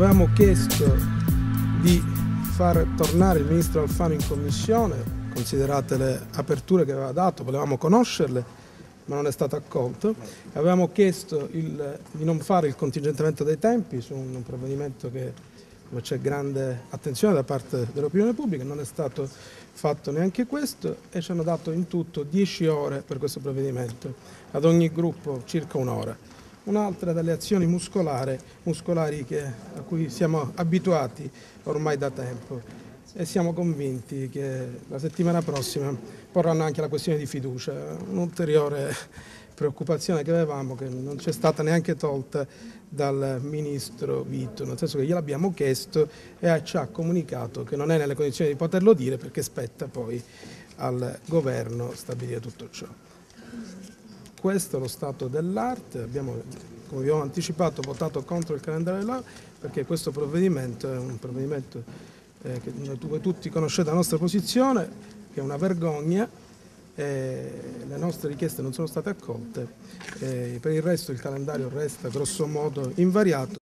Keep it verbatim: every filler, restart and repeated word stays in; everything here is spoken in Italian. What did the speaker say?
Avevamo chiesto di far tornare il ministro Alfano in commissione, considerate le aperture che aveva dato, volevamo conoscerle, ma non è stato accolto. Avevamo chiesto il, di non fare il contingentamento dei tempi su un provvedimento che, dove c'è grande attenzione da parte dell'opinione pubblica, non è stato fatto neanche questo e ci hanno dato in tutto dieci ore per questo provvedimento, ad ogni gruppo circa un'ora. Un'altra delle azioni muscolari, muscolari che, a cui siamo abituati ormai da tempo e siamo convinti che la settimana prossima porranno anche la questione di fiducia, un'ulteriore preoccupazione che avevamo che non c'è stata neanche tolta dal ministro Vito, nel senso che gliel'abbiamo chiesto e ci ha comunicato che non è nelle condizioni di poterlo dire perché spetta poi al governo stabilire tutto ciò. Questo è lo stato dell'arte, abbiamo, come vi ho anticipato, votato contro il calendario dell'Aula perché questo provvedimento è un provvedimento eh, che voi tutti conoscete la nostra posizione, che è una vergogna, eh, le nostre richieste non sono state accolte, eh, per il resto il calendario resta grosso modo invariato.